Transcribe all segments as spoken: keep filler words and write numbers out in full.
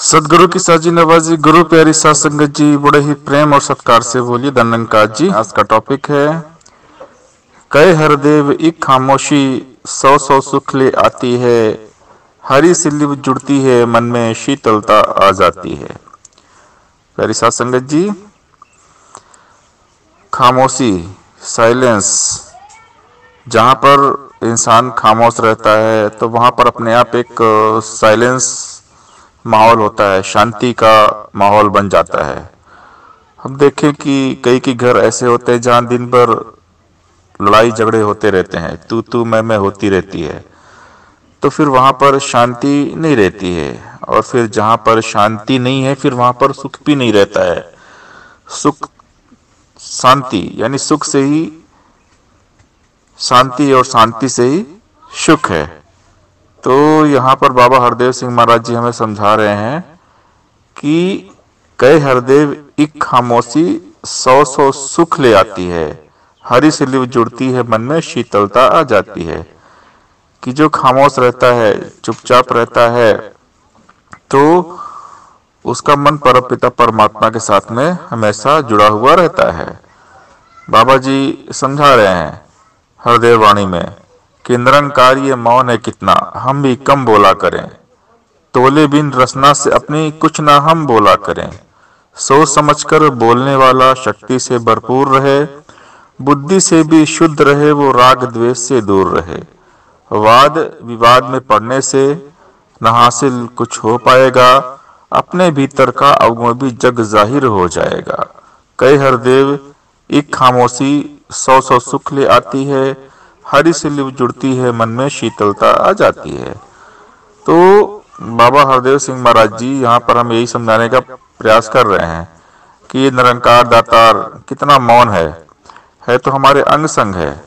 सदगुरु की साजी नवाजी, गुरु प्यारी साध संगत जी, बड़े ही प्रेम और सत्कार से बोलिए धन्यंकार जी। आज का टॉपिक है कहे हरदेव एक खामोशी सौ सौ सुख ले आती है, हरी सिल्ली जुड़ती है मन में शीतलता आ जाती है। प्यारी साध संगत जी, खामोशी, साइलेंस, जहाँ पर इंसान खामोश रहता है तो वहाँ पर अपने आप एक साइलेंस माहौल होता है, शांति का माहौल बन जाता है। हम देखें कि कई कई घर ऐसे होते हैं जहाँ दिन भर लड़ाई झगड़े होते रहते हैं, तू तू मैं मैं होती रहती है, तो फिर वहाँ पर शांति नहीं रहती है। और फिर जहाँ पर शांति नहीं है फिर वहाँ पर सुख भी नहीं रहता है। सुख शांति यानी सुख से ही शांति और शांति से ही सुख है। तो यहाँ पर बाबा हरदेव सिंह महाराज जी हमें समझा रहे हैं कि कहे हरदेव एक खामोशी सौ सौ सुख ले आती है, हरी सिल्ली जुड़ती है मन में शीतलता आ जाती है। कि जो खामोश रहता है, चुपचाप रहता है, तो उसका मन परमपिता परमात्मा के साथ में हमेशा जुड़ा हुआ रहता है। बाबा जी समझा रहे हैं हरदेव वाणी में कि निरंकार ये मौन है कितना, हम भी कम बोला करें, तोले बिन रसना से अपनी कुछ ना हम बोला करें। सोच समझकर बोलने वाला शक्ति से भरपूर रहे, बुद्धि से भी शुद्ध रहे, वो राग द्वेष से दूर रहे। वाद विवाद में पड़ने से न हासिल कुछ हो पाएगा, अपने भीतर का अवगुण भी जग जाहिर हो जाएगा। कहे हरदेव एक खामोशी सौ सौ सुख ले आती है, हरी सिल्ली जुड़ती है मन में शीतलता आ जाती है। तो बाबा हरदेव सिंह महाराज जी यहाँ पर हम यही समझाने का प्रयास कर रहे हैं कि ये निरंकार दातार कितना मौन है है तो हमारे अंग संग है।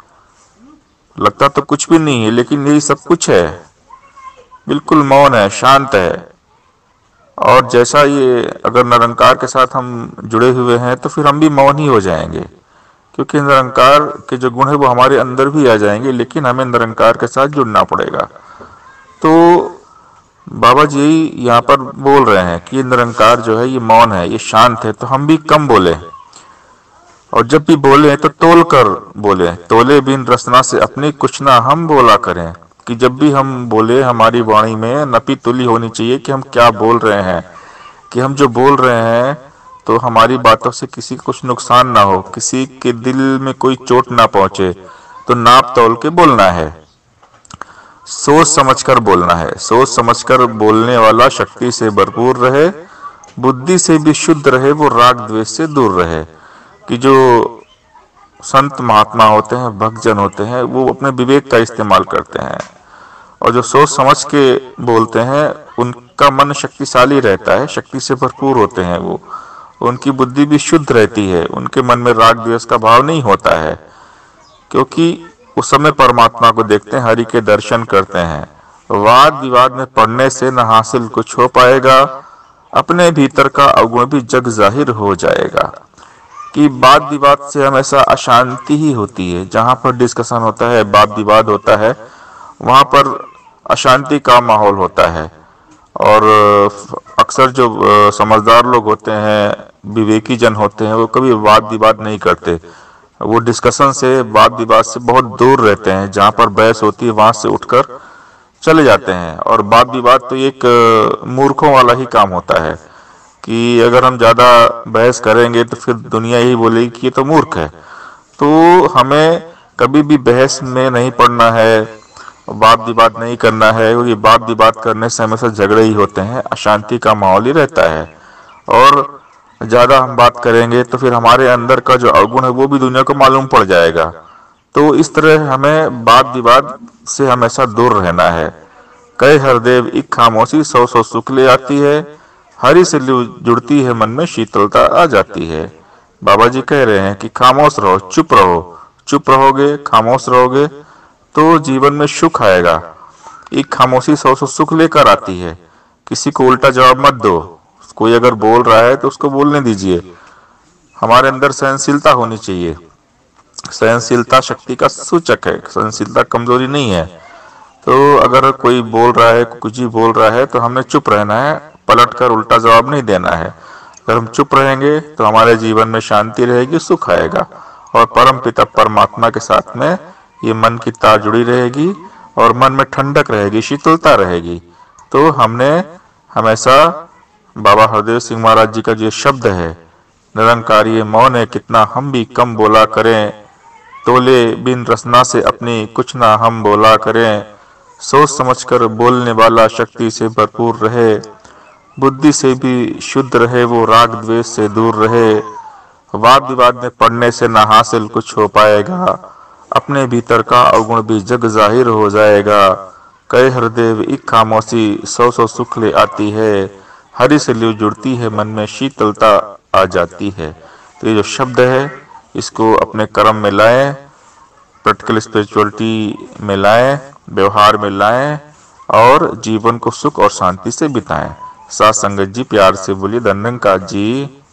लगता तो कुछ भी नहीं है लेकिन यही सब कुछ है, बिल्कुल मौन है, शांत है। और जैसा ये अगर निरंकार के साथ हम जुड़े हुए हैं तो फिर हम भी मौन ही हो जाएंगे, क्योंकि निरंकार के जो गुण है वो हमारे अंदर भी आ जाएंगे, लेकिन हमें निरंकार के साथ जुड़ना पड़ेगा। तो बाबा जी यहाँ पर बोल रहे हैं कि ये निरंकार जो है ये मौन है, ये शांत है, तो हम भी कम बोले, और जब भी बोले तो तोल कर बोले, तोले बिन रसना से अपनी कुछ ना हम बोला करें। कि जब भी हम बोले हमारी वाणी में नपी तुली होनी चाहिए कि हम क्या बोल रहे हैं, कि हम जो बोल रहे हैं तो हमारी बातों से किसी को कुछ नुकसान ना हो, किसी के दिल में कोई चोट ना पहुंचे, तो नाप तोल के बोलना है, सोच समझकर बोलना है। सोच समझकर बोलने वाला शक्ति से भरपूर रहे, बुद्धि से भी शुद्ध रहे, वो राग द्वेष से दूर रहे। कि जो संत महात्मा होते हैं, भक्तजन होते हैं, वो अपने विवेक का इस्तेमाल करते हैं, और जो सोच समझ के बोलते हैं उनका मन शक्तिशाली रहता है, शक्ति से भरपूर होते हैं वो, उनकी बुद्धि भी शुद्ध रहती है, उनके मन में राग द्वेष का भाव नहीं होता है, क्योंकि उस समय परमात्मा को देखते हैं, हरि के दर्शन करते हैं। वाद विवाद में पड़ने से न हासिल कुछ हो पाएगा, अपने भीतर का अवगुण भी जग जाहिर हो जाएगा। कि वाद विवाद से हमेशा अशांति ही होती है। जहाँ पर डिस्कशन होता है, वाद विवाद होता है, वहाँ पर अशांति का माहौल होता है। और अक्सर जो समझदार लोग होते हैं, विवेकी जन होते हैं, वो कभी वाद विवाद नहीं करते, वो डिस्कशन से, वाद विवाद से बहुत दूर रहते हैं। जहाँ पर बहस होती है वहां से उठकर चले जाते हैं। और वाद विवाद तो एक मूर्खों वाला ही काम होता है, कि अगर हम ज्यादा बहस करेंगे तो फिर दुनिया यही बोलेगी कि ये तो मूर्ख है। तो हमें कभी भी बहस में नहीं पड़ना है, वाद विवाद नहीं करना है, और ये वाद विवाद करने से हमेशा झगड़े ही होते हैं, अशांति का माहौल ही रहता है। और ज्यादा हम बात करेंगे तो फिर हमारे अंदर का जो अवगुण है वो भी दुनिया को मालूम पड़ जाएगा। तो इस तरह हमें वाद विवाद से हमेशा दूर रहना है। कहे हरदेव एक खामोशी सौ सौ सुख ले आती है, हरी सिल्ली जुड़ती है मन में शीतलता आ जाती है। बाबा जी कह रहे हैं कि खामोश रहो, चुप रहो, चुप रहोगे, खामोश रहोगे तो जीवन में सुख आएगा। एक खामोशी सौ सौ सुख लेकर आती है। किसी को उल्टा जवाब मत दो, कोई अगर बोल रहा है तो उसको बोलने दीजिए। हमारे अंदर सहनशीलता होनी चाहिए, सहनशीलता शक्ति का सूचक है, सहनशीलता कमजोरी नहीं है। तो अगर कोई बोल रहा है, कुछ भी बोल रहा है, तो हमें चुप रहना है, पलट कर उल्टा जवाब नहीं देना है। अगर हम चुप रहेंगे तो हमारे जीवन में शांति रहेगी, सुख आएगा, और परम पिता परमात्मा के साथ में ये मन की तार जुड़ी रहेगी और मन में ठंडक रहेगी, शीतलता रहेगी। तो हमने हमेशा बाबा हरदेव सिंह महाराज जी का जो शब्द है, निरंकारी मौन है कितना हम भी कम बोला करें, तोले बिन रसना से अपनी कुछ ना हम बोला करें, सोच समझकर बोलने वाला शक्ति से भरपूर रहे, बुद्धि से भी शुद्ध रहे, वो राग द्वेष से दूर रहे, वाद विवाद में पढ़ने से ना हासिल कुछ हो पाएगा, अपने भीतर का अवगुण भी जग जाहिर हो जाएगा, कहे हरदेव एक खामोशी सौ सौ सुख ले आती है, हरि से लियो जुड़ती है मन में शीतलता आ जाती है। तो ये जो शब्द है इसको अपने कर्म में लाएं, प्रैक्टिकल स्पिरिचुअलिटी में लाएं, व्यवहार में लाएं और जीवन को सुख और शांति से बिताएं। साथ संगत जी प्यार से बोलिए धन्यंकार जी।